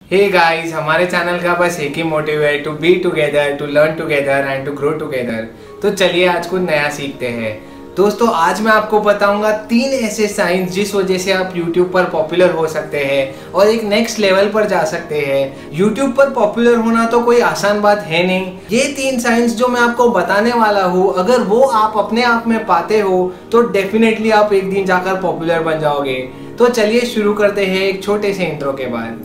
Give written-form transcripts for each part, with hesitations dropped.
Hey guys, हमारे channel का बस एक ही मोटिव है, to be together, to learn together and to grow together. तो चलिए आज कुछ नया सीखते हैं। दोस्तों, आज मैं आपको बताऊंगा 3 ऐसे साइंस जिस वजह से आप YouTube पर पॉपुलर हो सकते हैं और एक नेक्स्ट लेवल पर जा सकते हैं। YouTube पर पॉपुलर होना तो कोई आसान बात है नहीं। ये 3 साइंस जो मैं आपको बताने वाला हूँ, अगर वो आप अपने आप में पाते हो तो डेफिनेटली आप एक दिन जाकर पॉपुलर बन जाओगे। तो चलिए शुरू करते हैं एक छोटे से इंट्रो के बाद।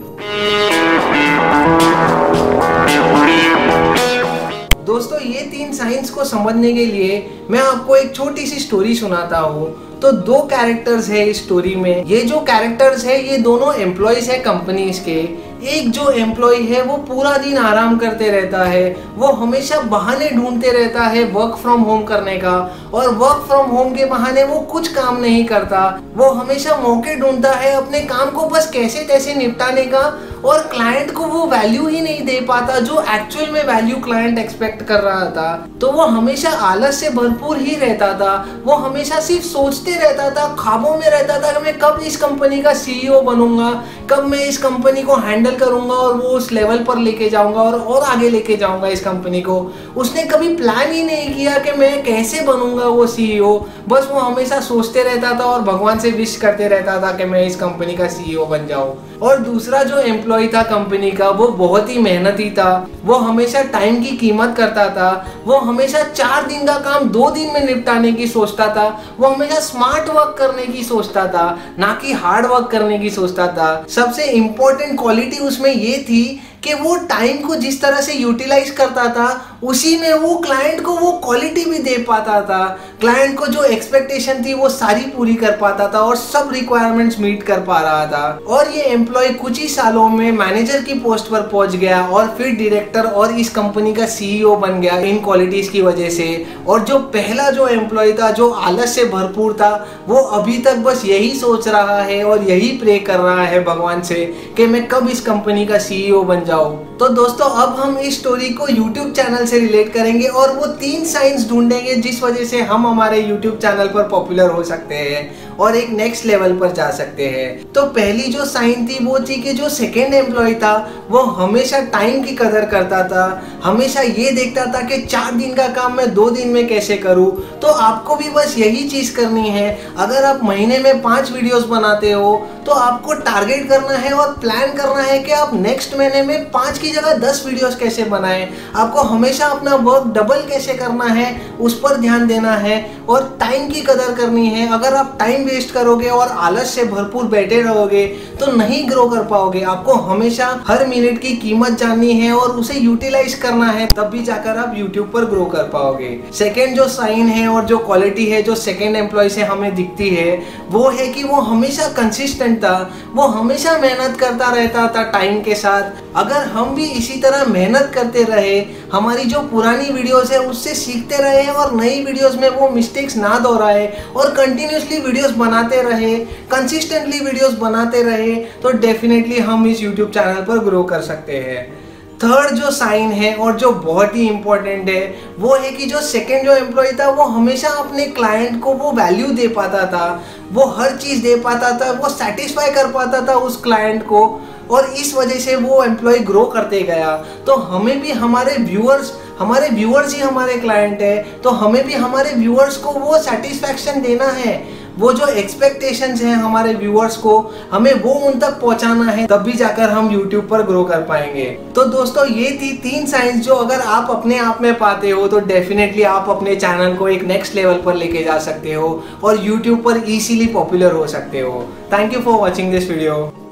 दोस्तों, ये 3 साइंस को समझने के लिए मैं आपको एक छोटी सी स्टोरी सुनाता हूँ। तो 2 कैरेक्टर्स है इस स्टोरी में। ये जो कैरेक्टर्स है ये दोनों एम्प्लॉयज है कंपनीज के। एक जो एम्प्लॉय है वो पूरा दिन आराम करते रहता है, वो हमेशा बहाने ढूंढते रहता है वर्क फ्रॉम होम करने का, और वर्क फ्रॉम होम के बहाने वो कुछ काम नहीं करता। वो हमेशा मौके ढूंढता है अपने काम को बस कैसे तैसे निपटाने का, और क्लाइंट को वो वैल्यू ही नहीं दे पाता जो एक्चुअल में वैल्यू क्लाइंट एक्सपेक्ट कर रहा था। तो वो हमेशा आलस से भरपूर ही रहता था। वो हमेशा सिर्फ सोचते रहता था, ख्वाबों में रहता था कि मैं कब इस कंपनी का CEO बनूंगा, कब मैं इस कंपनी को हैंडल करूंगा और वो उस लेवल पर लेके जाऊंगा और आगे लेके जाऊंगा इस कंपनी को। उसने कभी प्लान ही नहीं किया कि मैं कैसे बनूंगा वो CEO। बस वो हमेशा सोचते रहता था और भगवान से विश करते रहता था कि मैं इस कंपनी का CEO बन जाऊं। और दूसरा जो एम्प्लॉय था कंपनी का, वो बहुत ही मेहनती था। वो हमेशा टाइम की कीमत करता था। वो हमेशा 4 दिन का काम 2 दिन में निपटाने की सोचता था। वो हमेशा स्मार्ट वर्क करने की सोचता था, ना कि हार्ड वर्क करने की सोचता था। सबसे इम्पोर्टेंट क्वालिटी उसमें ये थी कि वो टाइम को जिस तरह से यूटिलाइज करता था, उसी में वो क्लाइंट को वो क्वालिटी भी दे पाता था। क्लाइंट को जो एक्सपेक्टेशन थी वो सारी पूरी कर पाता था और सब रिक्वायरमेंट्स मीट कर पा रहा था। और ये एम्प्लॉय कुछ ही सालों में मैनेजर की पोस्ट पर पहुंच गया और फिर डायरेक्टर और इस कंपनी का CEO बन गया इन क्वालिटीज की वजह से। और जो पहला जो एम्प्लॉय था, जो आलस से भरपूर था, वो अभी तक बस यही सोच रहा है और यही प्रे कर रहा है भगवान से कि मैं कब इस कंपनी का CEO बन जाऊं। तो दोस्तों, अब हम इस स्टोरी को YouTube चैनल से रिलेट करेंगे और वो 3 साइंस ढूंढेंगे जिस वजह से हम हमारे YouTube चैनल पर पॉपुलर हो सकते हैं और एक नेक्स्ट लेवल पर जा सकते हैं। तो पहली जो साइन थी वो थी कि जो सेकेंड एम्प्लॉय था वो हमेशा टाइम की कदर करता था। हमेशा ये देखता था कि 4 दिन का काम मैं 2 दिन में कैसे करूं। तो आपको भी बस यही चीज करनी है। अगर आप महीने में 5 वीडियोस बनाते हो तो आपको टारगेट करना है और प्लान करना है कि आप नेक्स्ट महीने में 5 की जगह 10 वीडियोस कैसे बनाएं। आपको हमेशा अपना वर्क डबल कैसे करना है उस पर ध्यान देना है और टाइम की कदर करनी है। अगर आप टाइम वेस्ट करोगे और आलस से भरपूर बैठे रहोगे तो नहीं ग्रो कर पाओगे। आपको हमेशा हर मिनट की कीमत जाननी है और उसे यूटिलाइज करना है, तब भी जाकर आप YouTube पर ग्रो कर पाओगे। सेकेंड जो साइन है और जो क्वालिटी है जो सेकेंड एम्प्लॉय से हमें दिखती है वो है कि वो हमेशा कंसिस्टेंट था। वो हमेशा मेहनत करता रहता था टाइम के साथ। अगर हम भी इसी तरह मेहनत करते रहे, हमारी जो पुरानी वीडियोस है उससे सीखते रहे और नई वीडियोस में वो मिस्टेक्स ना दोहराए और कंटिन्यूसली वीडियोस बनाते रहे, कंसिस्टेंटली वीडियोस बनाते रहे, तो डेफिनेटली हम इस YouTube चैनल पर ग्रो कर सकते हैं। थर्ड जो साइन है और जो बहुत ही इंपॉर्टेंट है वो है कि जो सेकेंड जो एम्प्लॉय था वो हमेशा अपने क्लाइंट को वो वैल्यू दे पाता था। वो हर चीज़ दे पाता था, वो सेटिस्फाई कर पाता था उस क्लाइंट को, और इस वजह से वो एम्प्लॉय ग्रो करते गया। तो हमें भी हमारे व्यूअर्स ही हमारे क्लाइंट है, तो हमें भी हमारे व्यूअर्स को वो सेटिस्फैक्शन देना है। वो जो एक्सपेक्टेशंस हैं हमारे व्यूअर्स को, हमें वो उन तक पहुंचाना है, तब भी जाकर हम YouTube पर ग्रो कर पाएंगे। तो दोस्तों, ये थी 3 साइंस जो अगर आप अपने आप में पाते हो तो डेफिनेटली आप अपने चैनल को एक नेक्स्ट लेवल पर लेके जा सकते हो और YouTube पर इजीली पॉपुलर हो सकते हो। Thank you for watching this video.